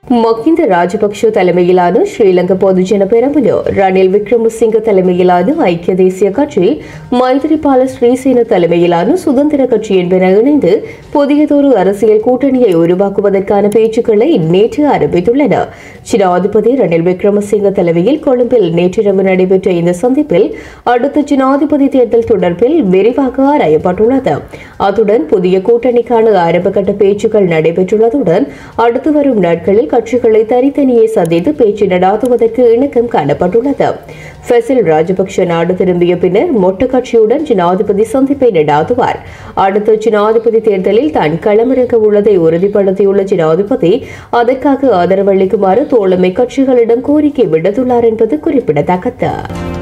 மஹிந்த ராஜபக்ஷ தலைமையிலான ஸ்ரீலங்கா பொதுஜன பெரமுன ரணில் விக்ரமசிங்க தலைமையிலான ஐக்கிய தேசிய கட்சி மைத்திரிபால ஸ்ரீசேன தலைமையிலான சுதந்திர கட்சி என்பன இணைந்து புதியதொரு அரசியல் கூட்டணியை உருவாக்குவதற்கான பேச்சுக்களை நேற்று ஆரம்பித்துள்ளன. ஜனாதிபதி ரணில் விக்ரமசிங்க தலைமையில் கொழும்பில் நேற்றிரவு நடைபெற்ற இந்த சந்திப்பில் அடுத்த ஜனாதிபதி தேர்தல் தொடர்பில் விரிவாக ஆராயப்பட்டுள்ளது. அத்துடன் புதிய கூட்டணிக்கான ஆரம்பகட்ட பேச்சுக்கள் நடைபெற்றுள்ளதுடன் அடுத்து வரும் நாட்களில் கட்சிகளை தனித்தனியே சந்தித்து பேச்சு நடாத்துவதற்கு இணக்கம் காணப்பட்டுள்ளது. ஃபெசில் ராஜபக்ஷ நாடு திரும்பிய பின்னர் மொட்டு கட்சியுடன் ஜனாதிபதி சந்திப்பை நடாத்துவார். அடுத்த ஜனாதிபதி தேர்தலில் தான் களமிறங்க உள்ளதை உறுதிப்படுத்தியுள்ள ஜனாதிபதி அதற்காக ஆதரவளிக்குமாறு தோழமை கட்சிகளிடம் கோரிக்கை விடுத்துள்ளார் என்பது குறிப்பிடத்தக்கது.